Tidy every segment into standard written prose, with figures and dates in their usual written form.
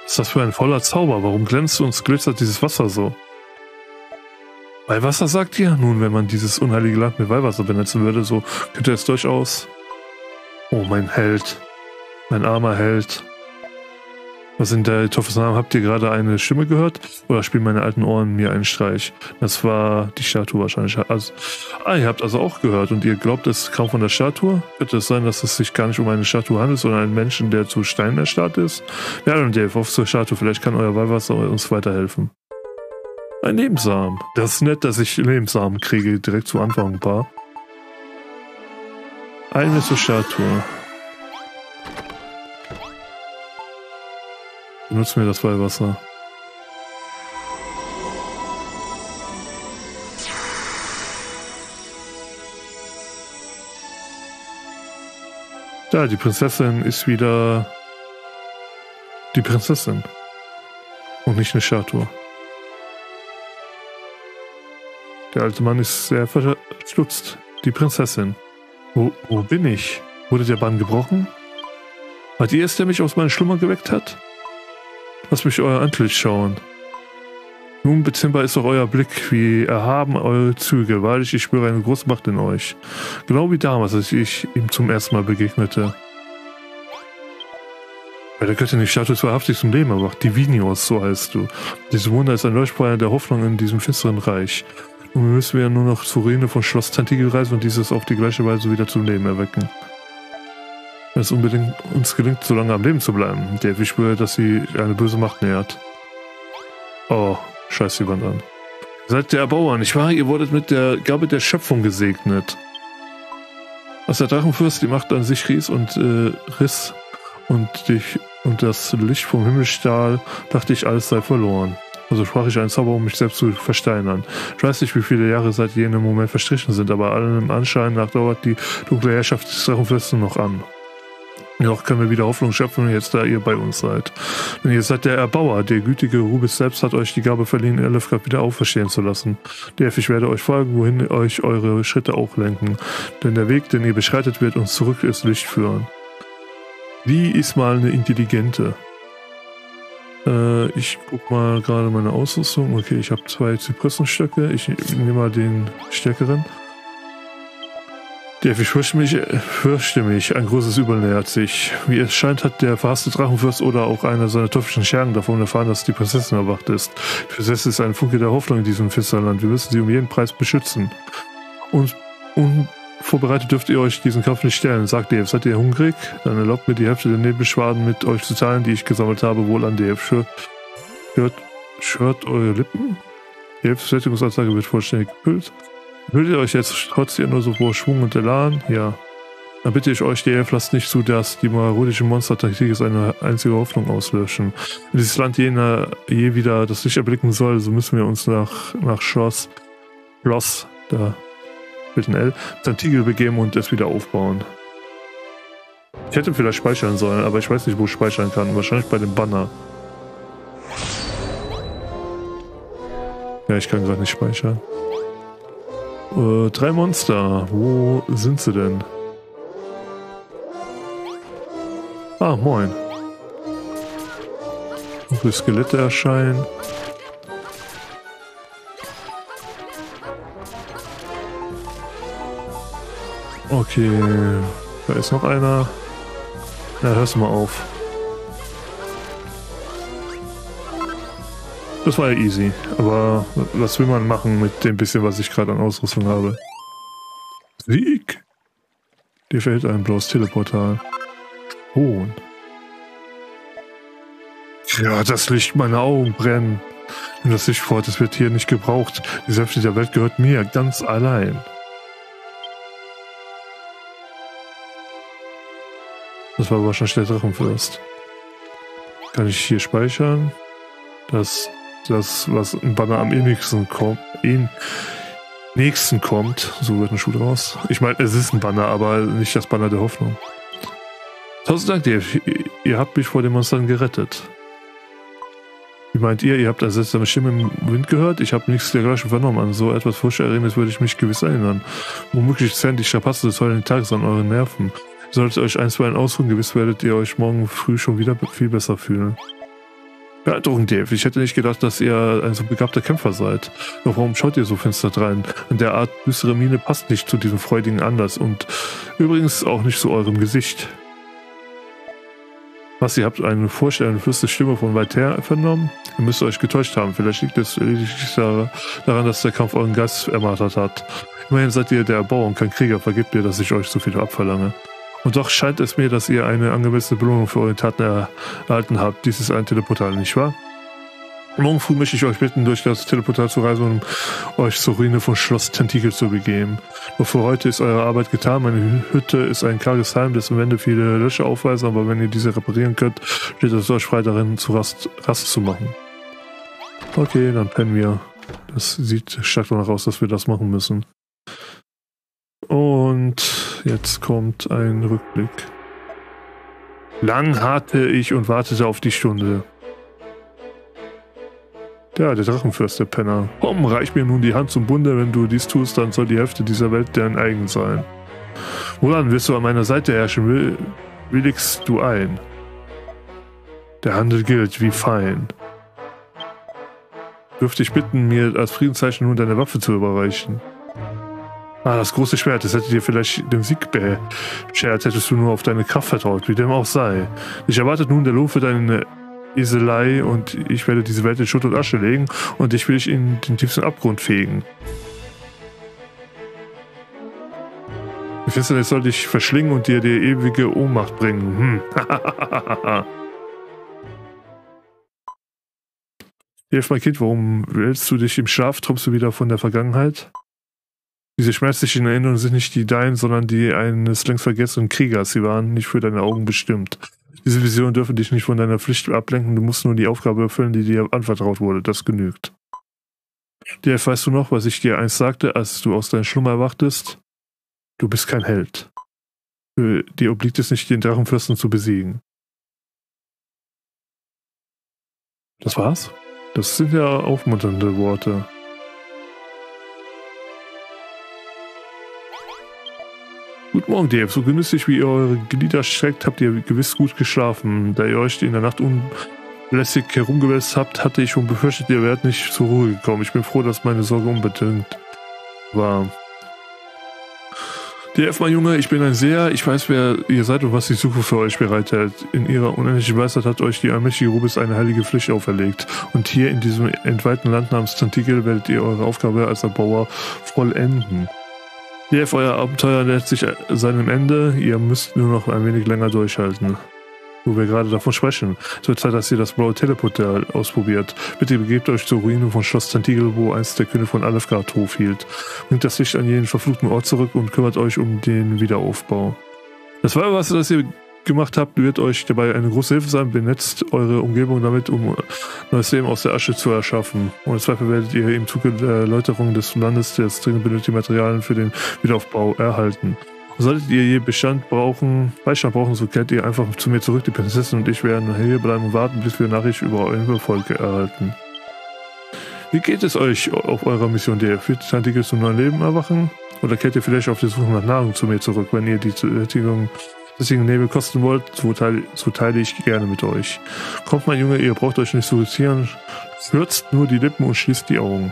Was ist das für ein voller Zauber? Warum glänzt und glitzert dieses Wasser so? Weihwasser, sagt ihr? Nun, wenn man dieses unheilige Land mit Weihwasser benetzen würde, so könnte es durchaus... Oh, mein Held. Mein armer Held. Was in der Teufels Namen? Habt ihr gerade eine Stimme gehört? Oder spielen meine alten Ohren mir einen Streich? Das war die Statue wahrscheinlich. Also, ihr habt also auch gehört und ihr glaubt, es kam von der Statue? Könnte es sein, dass es sich gar nicht um eine Statue handelt, sondern einen Menschen, der zu Stein erstarrt ist? Ja, dann Dave, auf zur Statue. Vielleicht kann euer Weihwasser uns weiterhelfen. Ein Lebenssamen. Das ist nett, dass ich Lebenssamen kriege, direkt zu Anfang ein paar. Eine zur Statue. Benutzen wir das Weihwasser. Da, die Prinzessin ist wieder die Prinzessin. Und nicht eine Statue. Der alte Mann ist sehr verschlutzt. Die Prinzessin. Wo bin ich? Wurde der Bann gebrochen? Wart ihr es, der mich aus meinem Schlummer geweckt hat? Lasst mich euer Antlitz schauen. Nun bezimmbar ist auch euer Blick, wie erhaben eure Züge. Wahrlich, ich spüre eine große Macht in euch. Genau wie damals, als ich ihm zum ersten Mal begegnete. Bei der Göttin die Statue ist wahrhaftig zum Leben erwacht. Divinius, so heißt du. Diese Wunder ist ein Leuchtfeuer der Hoffnung in diesem finsteren Reich. Nun müssen wir nur noch zur Ruine von Schloss Tantigel reisen und dieses auf die gleiche Weise wieder zum Leben erwecken. Wenn es unbedingt uns gelingt, so lange am Leben zu bleiben. Dave, ich spüre, dass sie eine böse Macht nähert. Oh, scheiß die Wand an. Ihr seid der Erbauer, nicht wahr? Ihr wurdet mit der Gabe der Schöpfung gesegnet. Als der Drachenfürst die Macht an sich riss und das Licht vom Himmel stahl, dachte ich, alles sei verloren. Also sprach ich einen Zauber, um mich selbst zu versteinern. Ich weiß nicht, wie viele Jahre seit jenem Moment verstrichen sind, aber allem Anschein nach dauert die dunkle Herrschaft des Drachenfürsten noch an. Noch können wir wieder Hoffnung schöpfen, jetzt da ihr bei uns seid. Denn ihr seid der Erbauer. Der gütige Rubis selbst hat euch die Gabe verliehen, Elefgard wieder auferstehen zu lassen. Dave, ich werde euch folgen, wohin euch eure Schritte auch lenken. Denn der Weg, den ihr beschreitet, wird uns zurück ins Licht führen. Wie ist mal eine Intelligente? Ich guck mal gerade meine Ausrüstung. Okay, ich habe 2 Zypressenstöcke. Ich nehme mal den stärkeren. Der fürchte mich, ein großes Übel nähert sich. Wie es scheint, hat der verhasste Drachenfürst oder auch einer seiner teuflischen Schergen davon erfahren, dass die Prinzessin erwacht ist. Die Prinzessin ist ein Funke der Hoffnung in diesem Finsterland. Wir müssen sie um jeden Preis beschützen. Und unvorbereitet dürft ihr euch diesen Kampf nicht stellen. Sagt Dave, seid ihr hungrig? Dann erlaubt mir die Hälfte der Nebelschwaden mit euch zu teilen, die ich gesammelt habe, wohl an Dave. Schwört eure Lippen? Daves Sättigungsanzeige wird vollständig gefüllt. Hüllt ihr euch jetzt trotz ihr nur so vor Schwung und Elan? Ja. Dann bitte ich euch, die Elf, lasst nicht zu, dass die marodischen Monster Tantigel eine einzige Hoffnung auslöschen. Wenn dieses Land je wieder das Licht erblicken soll, so müssen wir uns nach Schloss, da mit ein L, Tantigel begeben und es wieder aufbauen. Ich hätte vielleicht speichern sollen, aber ich weiß nicht, wo ich speichern kann. Wahrscheinlich bei dem Banner. Ja, ich kann gerade nicht speichern. 3 Monster. Wo sind sie denn? Ah, moin. Die Skelette erscheinen. Okay. Da ist noch einer. Na, hörst du mal auf. Das war ja easy, aber was will man machen mit dem bisschen, was ich gerade an Ausrüstung habe? Sieg! Dir fällt ein blaues Teleportal. Oh. Ja, das Licht, meine Augen brennen. Nimm das Licht fort, es wird hier nicht gebraucht. Die Säfte der Welt gehört mir, ganz allein. Das war wahrscheinlich der Drachenfürst. Kann ich hier speichern? Das, was im Banner am nächsten kommt, so wird ein Schuh draus. Ich meine, es ist ein Banner, aber nicht das Banner der Hoffnung. 1000 Dank, Dave. Ihr habt mich vor den Monstern gerettet. Wie meint ihr? Ihr habt eine seltsame Stimme im Wind gehört? Ich habe nichts dergleichen vernommen. An so etwas Furchterregendes würde ich mich gewiss erinnern. Womöglich zerren die Strapazen des heutigen Tages an euren Nerven. Ihr solltet euch einstweilen ausruhen, gewiss werdet ihr euch morgen früh schon wieder viel besser fühlen. Beeindruckend, Dave. Ich hätte nicht gedacht, dass ihr ein so begabter Kämpfer seid. Doch warum schaut ihr so finster drein? Und der Art düstere Miene passt nicht zu diesem freudigen Anlass und übrigens auch nicht zu eurem Gesicht. Was, ihr habt eine vorstellende flüsternde Stimme von weit her vernommen? Ihr müsst euch getäuscht haben. Vielleicht liegt es lediglich daran, dass der Kampf euren Geist ermartert hat. Immerhin seid ihr der Erbauer und kein Krieger. Vergebt mir, dass ich euch so viel abverlange. Und doch scheint es mir, dass ihr eine angemessene Belohnung für eure Taten erhalten habt. Dies ist ein Teleportal, nicht wahr? Morgen früh möchte ich euch bitten, durch das Teleportal zu reisen, um euch zur Ruine von Schloss Tentakel zu begeben. Doch für heute ist eure Arbeit getan. Meine Hütte ist ein karges Heim, dessen Wände viele Löcher aufweisen, aber wenn ihr diese reparieren könnt, steht es euch frei darin, zu Rast zu machen. Okay, dann pennen wir. Das sieht stark danach aus, dass wir das machen müssen. Und jetzt kommt ein Rückblick. Lang harrte ich und wartete auf die Stunde. Ja, der Drachenfürst, der Penner. Komm, reich mir nun die Hand zum Bunde. Wenn du dies tust, dann soll die Hälfte dieser Welt dein eigen sein. Woran wirst du an meiner Seite herrschen? Willigst du ein? Der Handel gilt wie fein. Dürfte ich bitten, mir als Friedenszeichen nun deine Waffe zu überreichen? Ah, das große Schwert, das hätte dir vielleicht den Sieg beschert, hättest du nur auf deine Kraft vertraut, wie dem auch sei. Dich erwartet nun der Lohn für deine Eselei und ich werde diese Welt in Schutt und Asche legen und dich will ich in den tiefsten Abgrund fegen. Die Finsternis soll dich verschlingen und dir die ewige Ohnmacht bringen. Hilf mein Kind, warum wälzt du dich im Schlaf? Träumst du wieder von der Vergangenheit? Diese schmerzlichen Erinnerungen sind nicht die deinen, sondern die eines längst vergessenen Kriegers. Sie waren nicht für deine Augen bestimmt. Diese Visionen dürfen dich nicht von deiner Pflicht ablenken. Du musst nur die Aufgabe erfüllen, die dir anvertraut wurde. Das genügt. Dave, weißt du noch, was ich dir einst sagte, als du aus deinem Schlummer erwachtest? Du bist kein Held. Dir obliegt es nicht, den Drachenfürsten zu besiegen. Das war's? Das sind ja aufmunternde Worte. Guten Morgen, Dave. So genüsslich wie ihr eure Glieder streckt, habt ihr gewiss gut geschlafen. Da ihr euch in der Nacht unlässig herumgewälzt habt, hatte ich schon befürchtet, ihr wärt nicht zur Ruhe gekommen. Ich bin froh, dass meine Sorge unbedingt war. Dave, mein Junge, ich bin ein Seher. Ich weiß, wer ihr seid und was die Zukunft für euch bereithält. In ihrer unendlichen Weisheit hat euch die allmächtige Rubis eine heilige Pflicht auferlegt. Und hier in diesem entweihten Land namens Tentakel werdet ihr eure Aufgabe als Erbauer vollenden. Dave, euer Abenteuer nähert sich seinem Ende. Ihr müsst nur noch ein wenig länger durchhalten. Wo wir gerade davon sprechen. Es wird Zeit, dass ihr das blaue Teleportal ausprobiert. Bitte begebt euch zur Ruine von Schloss Tentakel, wo einst der König von Alefgard Hof hielt. Bringt das Licht an jenen verfluchten Ort zurück und kümmert euch um den Wiederaufbau. Das Feuerwasser, das ihr gemacht habt, wird euch dabei eine große Hilfe sein. Benetzt eure Umgebung damit, um neues Leben aus der Asche zu erschaffen. Ohne Zweifel werdet ihr im Zuge der Erläuterung des Landes das dringend benötigte Materialien für den Wiederaufbau erhalten. Solltet ihr je Beistand brauchen, so kehrt ihr einfach zu mir zurück. Die Prinzessin und ich werden hier bleiben und warten, bis wir Nachricht über euren Erfolg erhalten. Wie geht es euch auf eurer Mission? Der wird Tentakel zum neuen Leben erwachen? Oder kehrt ihr vielleicht auf die Suche nach Nahrung zu mir zurück? Wenn ihr die deswegen Nebel kosten wollt, so teile ich gerne mit euch. Kommt, mein Junge, ihr braucht euch nicht zu riskieren. Würzt nur die Lippen und schließt die Augen.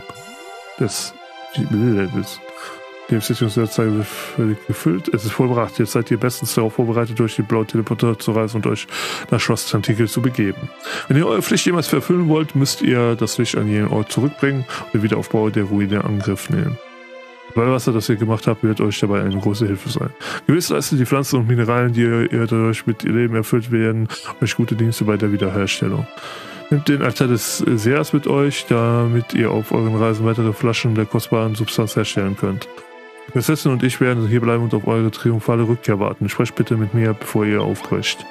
Die Sitzungsanzeige wird völlig gefüllt. Es ist vollbracht. Jetzt seid ihr bestens darauf vorbereitet, durch die blaue Teleporter zu reisen und euch nach Schloss Tentakel zu begeben. Wenn ihr eure Pflicht jemals erfüllen wollt, müsst ihr das Licht an jenen Ort zurückbringen und den Wiederaufbau der Ruine in Angriff nehmen. Das Weihwasser, das ihr gemacht habt, wird euch dabei eine große Hilfe sein. Gewiss leisten die Pflanzen und Mineralien, die ihr dadurch mit ihr Leben erfüllt werden, euch gute Dienste bei der Wiederherstellung. Nehmt den Altar des Seers mit euch, damit ihr auf euren Reisen weitere Flaschen der kostbaren Substanz herstellen könnt. Die Prinzessin und ich werden hier bleiben und auf eure triumphale Rückkehr warten. Sprecht bitte mit mir, bevor ihr aufbrecht.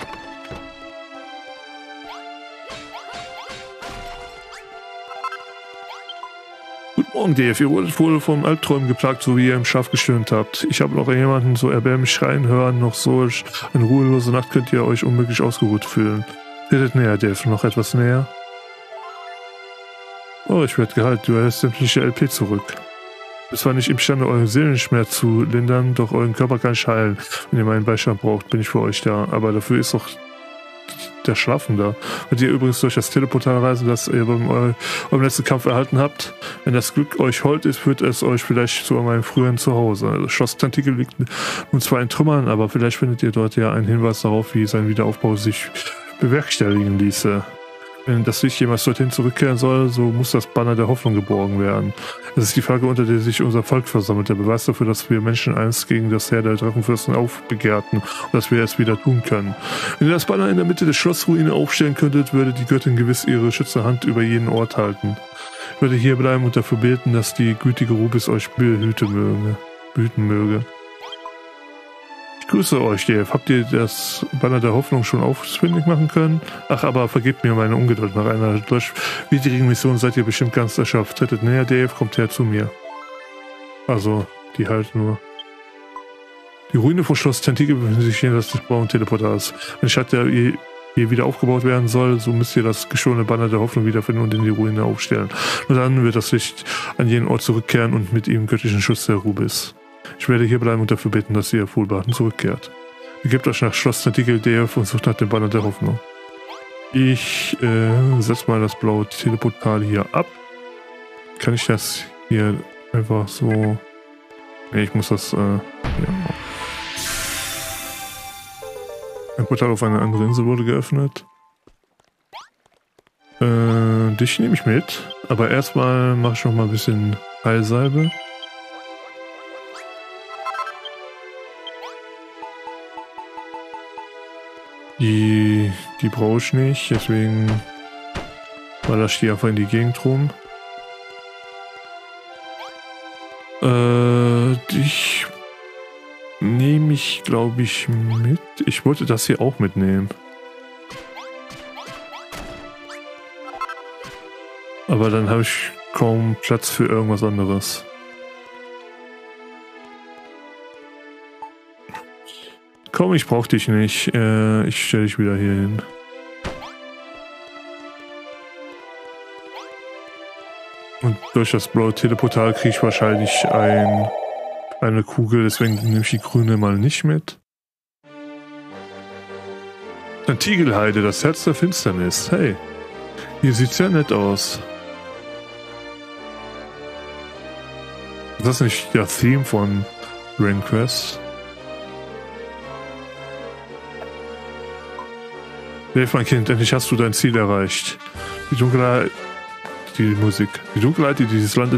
Guten Morgen, Dave. Ihr wurdet wohl vom Albträumen geplagt, so wie ihr im Schlaf gestöhnt habt. Ich habe noch jemanden so erbärmlich schreien hören, noch solch eine ruhelose Nacht könnt ihr euch unmöglich ausgeruht fühlen. Tretet näher, Dave. Noch etwas näher? Oh, ich werde geheilt. Du erhältst sämtliche LP zurück. Es war nicht imstande, euren Seelenschmerz zu lindern, doch euren Körper kann ich heilen. Wenn ihr meinen Beistand braucht, bin ich für euch da. Aber dafür ist doch der Schlafender. Werdet ihr übrigens durch das Teleportal reisen, das ihr beim eurem letzten Kampf erhalten habt. Wenn das Glück euch hold ist, führt es euch vielleicht zu eurem früheren Zuhause. Also Schloss Tantigel liegt nun zwar in Trümmern, aber vielleicht findet ihr dort ja einen Hinweis darauf, wie sein Wiederaufbau sich bewerkstelligen ließe. Wenn das Licht jemals dorthin zurückkehren soll, so muss das Banner der Hoffnung geborgen werden. Es ist die Frage, unter der sich unser Volk versammelt. Der Beweis dafür, dass wir Menschen einst gegen das Heer der Drachenfürsten aufbegehrten und dass wir es wieder tun können. Wenn ihr das Banner in der Mitte der Schlossruine aufstellen könntet, würde die Göttin gewiss ihre schützende Hand über jeden Ort halten. Ich würde hier bleiben und dafür beten, dass die gütige Rubis euch behüten möge. Ich grüße euch, Dave. Habt ihr das Banner der Hoffnung schon ausfindig machen können? Ach, aber vergebt mir meine Ungeduld. Nach einer widrigen Mission seid ihr bestimmt ganz erschöpft. Tretet näher, Dave, kommt her zu mir. Also, die halt nur. Die Ruine von Schloss Tantigel befindet sich jenseits des blauen Teleportals. Wenn die Stadt hier wieder aufgebaut werden soll, so müsst ihr das gestohlene Banner der Hoffnung wiederfinden und in die Ruine aufstellen. Nur dann wird das Licht an jenen Ort zurückkehren und mit ihm göttlichen Schutz der Rubis. Ich werde hier bleiben und dafür bitten, dass ihr wohlbehalten zurückkehrt. Begebt euch nach Schloss Tantigel, Dave, und sucht nach dem Banner der Hoffnung. Ich setze mal das blaue Teleportal hier ab. Kann ich das hier einfach so... Ne, ich muss das... ja. Ein Portal auf eine andere Insel wurde geöffnet. Dich nehme ich mit. Aber erstmal mache ich noch mal ein bisschen Heilsalbe. Die brauche ich nicht, deswegen baller ich die einfach in die Gegend rum. Dich nehme ich, glaube ich, mit. Ich wollte das hier auch mitnehmen. Aber dann habe ich kaum Platz für irgendwas anderes. Komm, ich brauche dich nicht. Ich stelle dich wieder hier hin. Und durch das blaue Teleportal kriege ich wahrscheinlich eine Kugel, deswegen nehme ich die grüne mal nicht mit. Tantigelheide, das Herz der Finsternis. Hey, hier sieht sehr nett aus. Ist das nicht der Theme von Dragon Quest? Dave, mein Kind, endlich hast du dein Ziel erreicht. Die Dunkelheit, die Dunkelheit, die dieses Land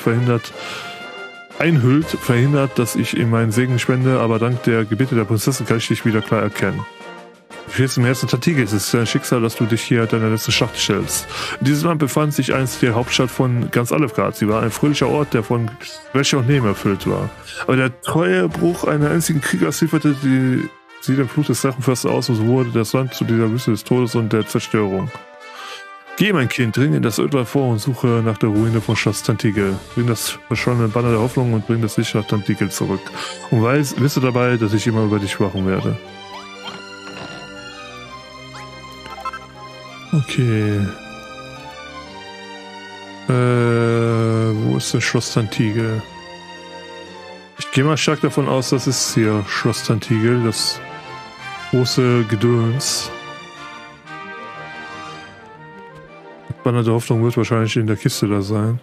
verhindert, dass ich ihm meinen Segen spende, aber dank der Gebete der Prinzessin kann ich dich wieder klar erkennen. Du stehst im Herzen Tantigels, es ist dein Schicksal, dass du dich hier deiner letzten Schlacht stellst. In diesem Land befand sich einst die Hauptstadt von ganz Alefgard. Sie war ein fröhlicher Ort, der von Wäsche und Nehmen erfüllt war. Aber der treue Bruch einer einzigen Kriegers lieferte sie dem Fluch des Drachenfürsten aus, und so wurde das Land zu dieser Wüste des Todes und der Zerstörung. Geh, mein Kind, dring in das Ödland vor und suche nach der Ruine von Schloss Tantigel. Bring das verschollene Banner der Hoffnung und bring das Licht nach Tantigel zurück. Und wisse dabei, dass ich immer über dich wachen werde. Okay. Wo ist denn Schloss Tantigel? Ich gehe mal stark davon aus, das ist hier Schloss Tantigel, das große Gedöns. Das Banner der Hoffnung wird wahrscheinlich in der Kiste da sein.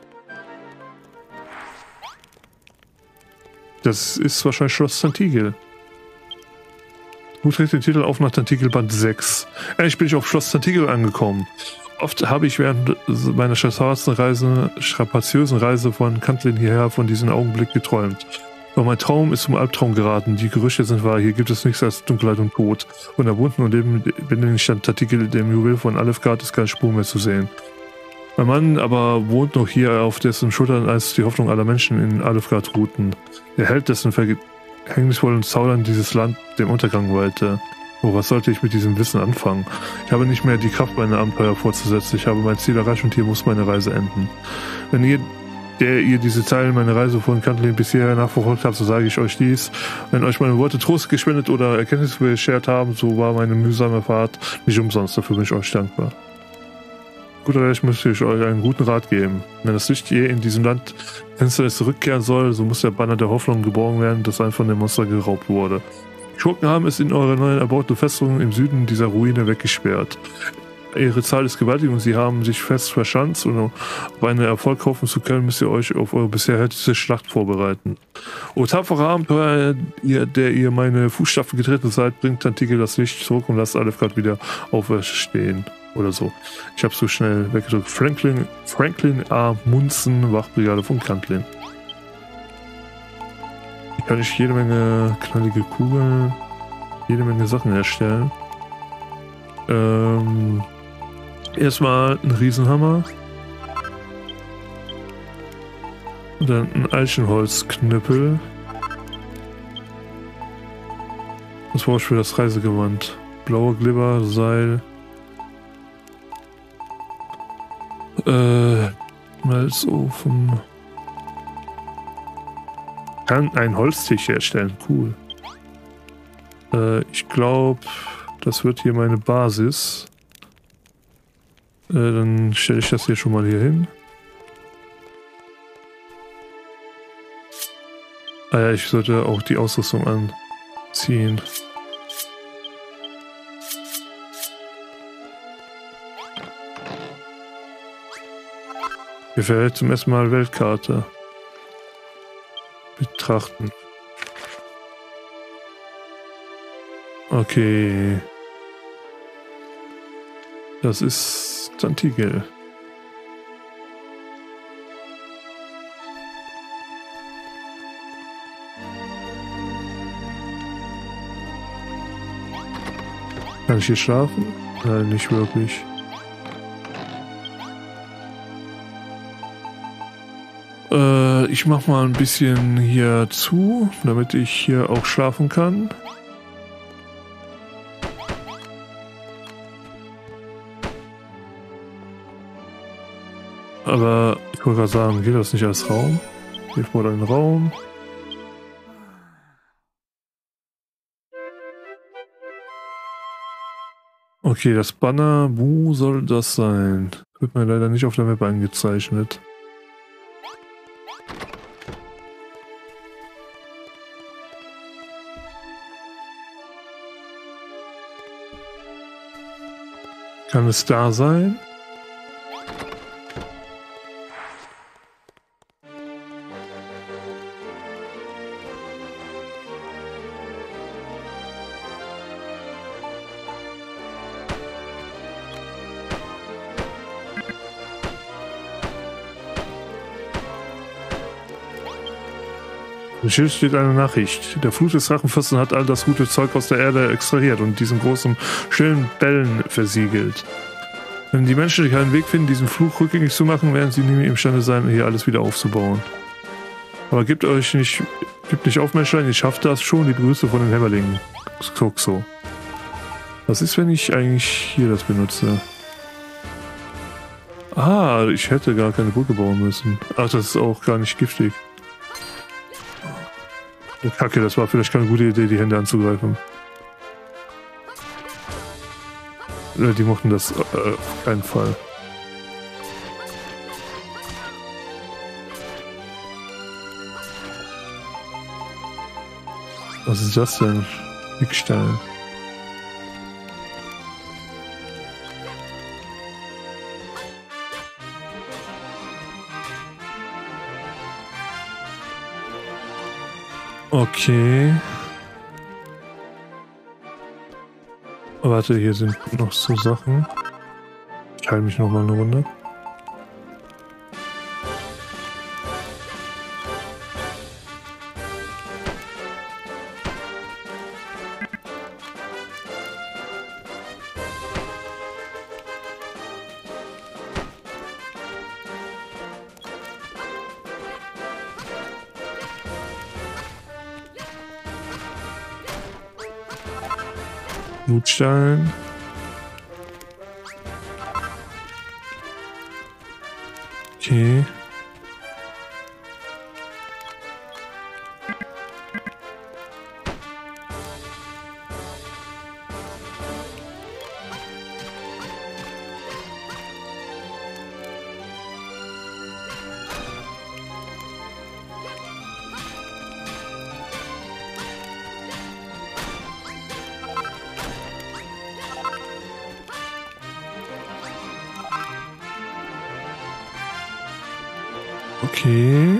Das ist wahrscheinlich Schloss Tantigel. Gut, trägt den Titel auf nach Tantigel Band 6. Endlich bin ich auf Schloss Tantigel angekommen. Oft habe ich während meiner strapaziösen Reise von Cantlin hierher von diesem Augenblick geträumt. Doch mein Traum ist zum Albtraum geraten. Die Gerüchte sind wahr. Hier gibt es nichts als Dunkelheit und Tod. Von der bunten und lebendigen Stadt Tantigel, dem Juwel von Alefgard, ist keine Spur mehr zu sehen. Mein Mann aber wohnt noch hier, auf dessen Schultern als die Hoffnung aller Menschen in Alefgard ruhten. Der Held, dessen verhängnisvollen Zaudern dieses Land dem Untergang weilte. Oh, was sollte ich mit diesem Wissen anfangen? Ich habe nicht mehr die Kraft, meine Abenteuer fortzusetzen. Ich habe mein Ziel erreicht und hier muss meine Reise enden. Wenn ihr diese Zeilen meiner Reise von Cantlin bis hierher nachverfolgt habt, so sage ich euch dies. Wenn euch meine Worte Trost gespendet oder Erkenntnis beschert haben, so war meine mühsame Fahrt nicht umsonst. Dafür bin ich euch dankbar. Guter Recht möchte ich euch einen guten Rat geben. Wenn das Licht je in diesem Land Finsternis zurückkehren soll, so muss der Banner der Hoffnung geborgen werden, das einem von dem Monster geraubt wurde. Schurken haben es in eurer neuen erbauten Festung im Süden dieser Ruine weggesperrt. Ihre Zahl ist gewaltig und sie haben sich fest verschanzt und um auf einen Erfolg hoffen zu können, müsst ihr euch auf eure bisher härteste Schlacht vorbereiten. O tapferer Abenteuer, der ihr meine Fußstapfen getreten seid, bringt Tantigel das Licht zurück und lasst Alefgard wieder auferstehen. Oder so. Ich habe so schnell weggedrückt. Franklin A. Munzen, Wachbrigade von Kantlin. Hier kann ich jede Menge knallige Kugeln, jede Menge Sachen herstellen. Erstmal ein Riesenhammer. Und dann ein Eichenholzknüppel. Was brauche ich für das Reisegewand? Blauer Glibber, Seil. Malzofen. Kann einen Holztisch herstellen. Cool. Ich glaube, das wird hier meine Basis. Dann stelle ich das hier schon mal hier hin. Ah ja, ich sollte auch die Ausrüstung anziehen. Wir werden zum ersten Mal Weltkarte betrachten. Okay. Das ist Tantigel. Kann ich hier schlafen? Nein, nicht wirklich. Ich mach mal ein bisschen hier zu, damit ich hier auch schlafen kann. Aber ich wollte gerade sagen, geht das nicht als Raum? Hier vor einen Raum. Okay, das Banner, wo soll das sein? Wird mir leider nicht auf der Map eingezeichnet. Kann es da sein? Im Schild steht eine Nachricht. Der Flut des Drachenfürsten hat all das gute Zeug aus der Erde extrahiert und diesen großen, schönen Bällen versiegelt. Wenn die Menschen keinen Weg finden, diesen Fluch rückgängig zu machen, werden sie nie mehr imstande sein, hier alles wieder aufzubauen. Aber gebt nicht auf, Menschlein, ich schaffe das schon. Die Grüße von den Hämmerlingen. So. Was ist, wenn ich eigentlich hier das benutze? Ah, ich hätte gar keine Brücke bauen müssen. Ach, das ist auch gar nicht giftig. Oh, Kacke, das war vielleicht keine gute Idee, die Hände anzugreifen. Die mochten das auf keinen Fall. Was ist das denn? Dickstein. Okay. Warte, hier sind noch so Sachen. Ich halte mich noch mal eine Runde. Blutstein. Okay. Okay.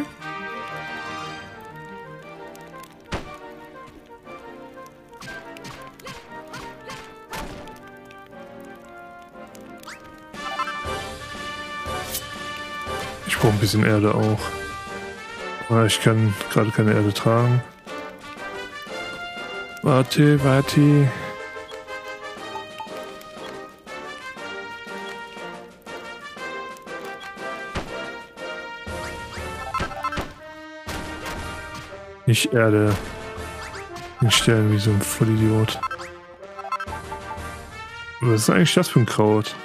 Ich brauche ein bisschen Erde auch. Aber ich kann gerade keine Erde tragen. Warte, warte. Nicht Erde hinstellen wie so ein Vollidiot. Was ist eigentlich das für ein Kraut?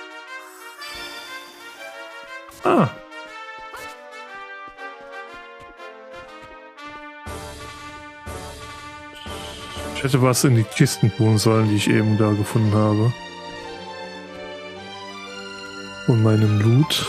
Ah. Ich hätte was in die Kisten tun sollen, die ich eben da gefunden habe. Von meinem Loot.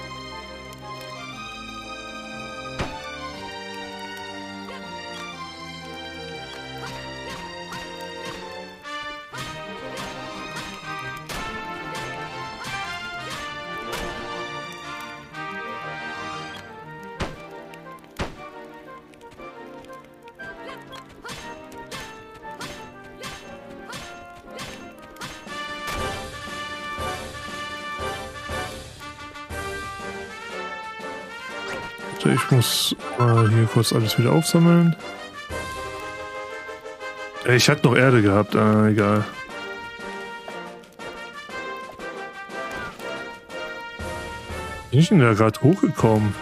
Ich muss mal hier kurz alles wieder aufsammeln. Ich hatte noch Erde gehabt, egal. Bin ich denn da gerade hochgekommen?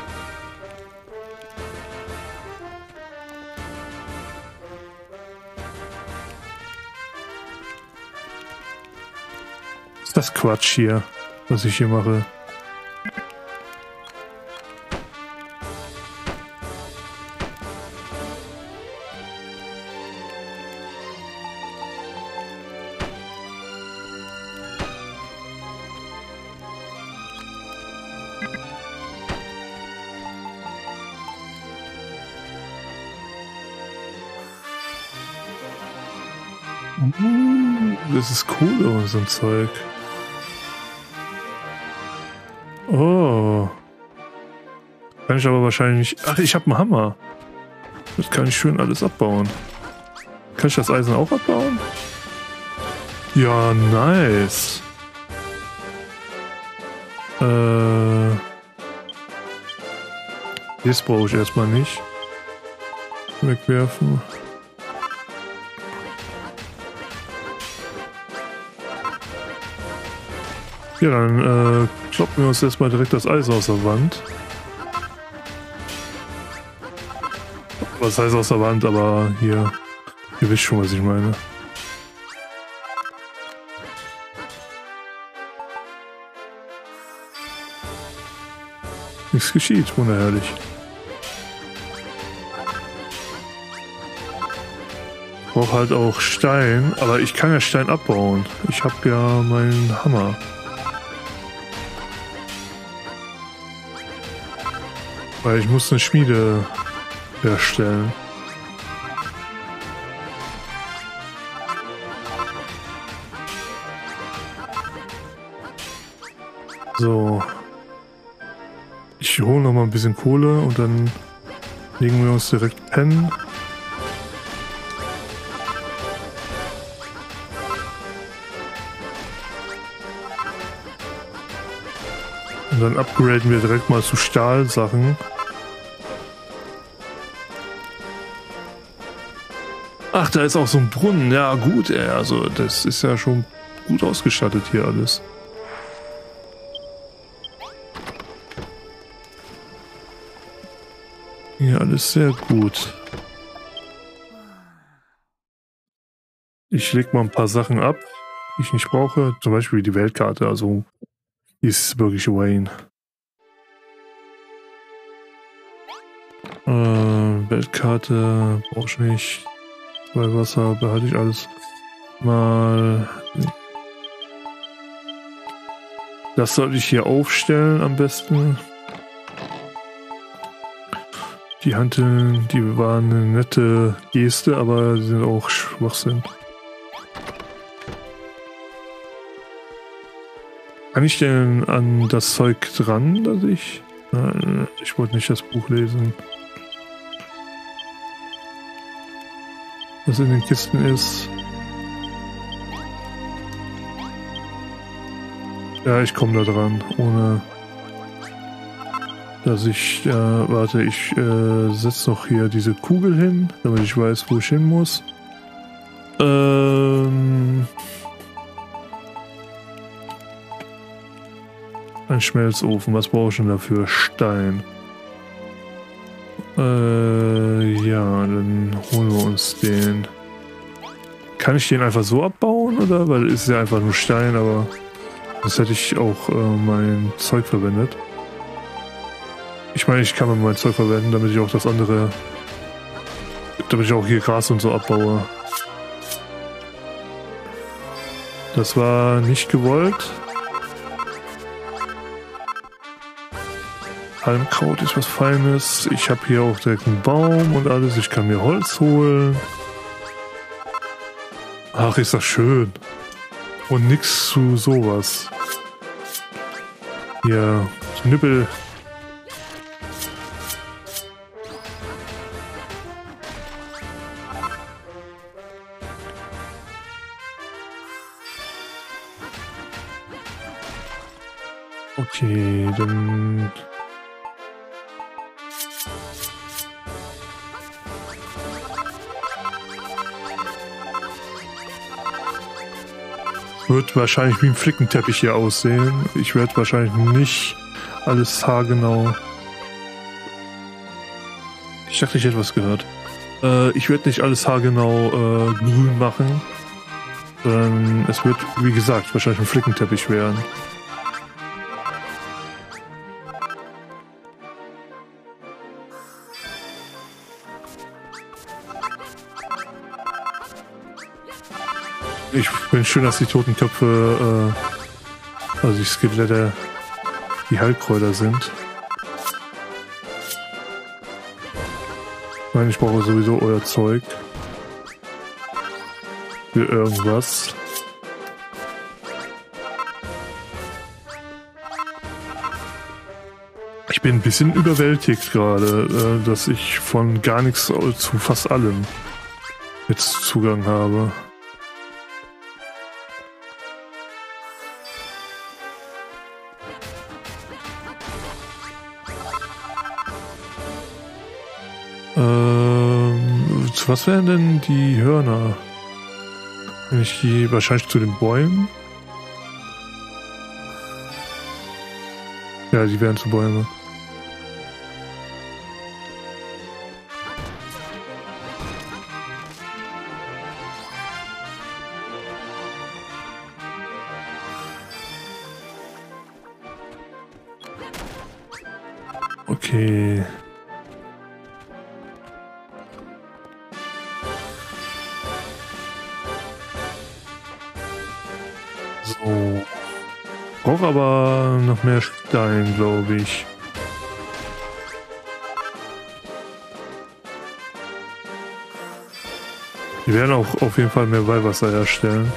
Ist das Quatsch hier, was ich hier mache? Das ist Kohle und so ein Zeug. Oh. Kann ich aber wahrscheinlich... Ach, ich habe einen Hammer. Das kann ich schön alles abbauen. Kann ich das Eisen auch abbauen? Ja, nice. Das brauche ich erstmal nicht. Wegwerfen. Ja, dann kloppen wir uns erstmal direkt das Eis aus der Wand. Was heißt aus der Wand, aber hier, ihr wisst schon, was ich meine. Nichts geschieht, wunderherrlich. Ich brauche halt auch Stein, aber ich kann ja Stein abbauen. Ich habe ja meinen Hammer. Weil ich muss eine Schmiede herstellen. So. Ich hole noch mal ein bisschen Kohle und dann legen wir uns direkt pennen. Und dann upgraden wir direkt mal zu Stahlsachen. Ach, da ist auch so ein Brunnen. Ja gut, ey, also das ist ja schon gut ausgestattet hier alles. Hier alles sehr gut. Ich leg mal ein paar Sachen ab, die ich nicht brauche. Zum Beispiel die Weltkarte, also die ist wirklich Wayne. Weltkarte brauche ich nicht. Bei Wasser behalte ich alles mal. Das sollte ich hier aufstellen am besten. Die Hanteln, die waren eine nette Geste, aber sie sind auch Schwachsinn. Kann ich denn an das Zeug dran, das ich Ich wollte nicht das Buch lesen. Was in den Kisten ist. Ja, ich komme da dran, ohne dass ich, warte, ich setze noch hier diese Kugel hin, damit ich weiß, wo ich hin muss. Ein Schmelzofen, was brauche ich denn dafür? Stein. Ja, dann holen wir uns den. Kann ich den einfach so abbauen, oder? Weil es ist ja einfach nur Stein, aber das hätte ich auch mein Zeug verwendet. Ich meine, ich kann mal mein Zeug verwenden, damit ich auch das andere, damit ich auch hier Gras und so abbaue. Das war nicht gewollt. Halmkraut ist was Feines. Ich habe hier auch direkt einen Baum und alles. Ich kann mir Holz holen. Ach, ist das schön. Und nix zu sowas. Ja, Knüppel. Okay, dann... Wird wahrscheinlich wie ein Flickenteppich hier aussehen. Ich werde wahrscheinlich nicht alles haargenau... Ich dachte, ich hätte was gehört. Ich werde nicht alles haargenau grün machen. Sondern es wird, wie gesagt, wahrscheinlich ein Flickenteppich werden. Ich finde schön, dass die toten Köpfe, also die Skelette, die Heilkräuter sind. Ich meine, ich brauche sowieso euer Zeug. Für irgendwas. Ich bin ein bisschen überwältigt gerade, dass ich von gar nichts zu fast allem jetzt Zugang habe. Was wären denn die Hörner? Wenn ich die wahrscheinlich zu den Bäumen? Ja, die wären zu Bäume. Okay. So. Brauche aber noch mehr Stein, glaube ich. Wir werden auch auf jeden Fall mehr Weihwasser herstellen.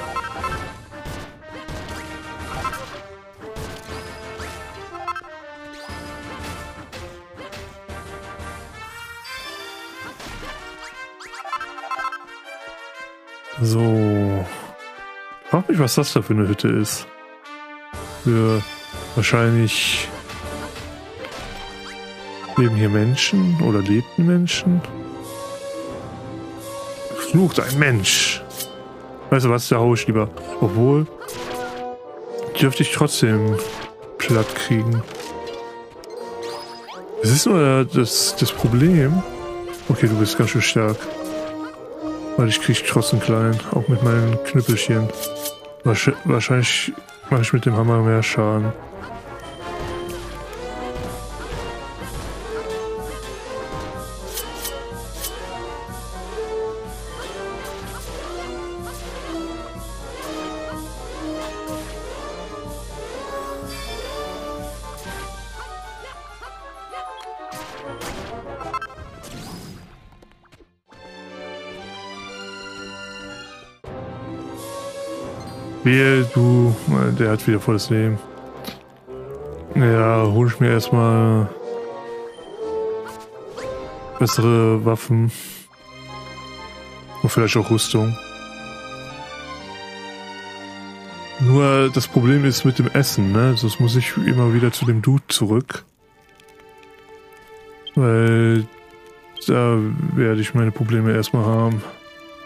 So. Ich frage mich, was das da für eine Hütte ist. Für wahrscheinlich leben hier Menschen oder lebten Menschen. Flucht ein Mensch. Weißt du was, da hau ich lieber. Obwohl, dürfte ich trotzdem platt kriegen. Es ist nur das Problem. Okay, du bist ganz schön stark. Weil ich krieg trotzdem klein, auch mit meinen Knüppelchen. Wahrscheinlich mache ich mit dem Hammer mehr Schaden. Wehe, du, der hat wieder volles Leben. Ja, hol ich mir erstmal bessere Waffen. Und vielleicht auch Rüstung. Nur das Problem ist mit dem Essen, ne? Sonst muss ich immer wieder zu dem Dude zurück. Weil da werde ich meine Probleme erstmal haben.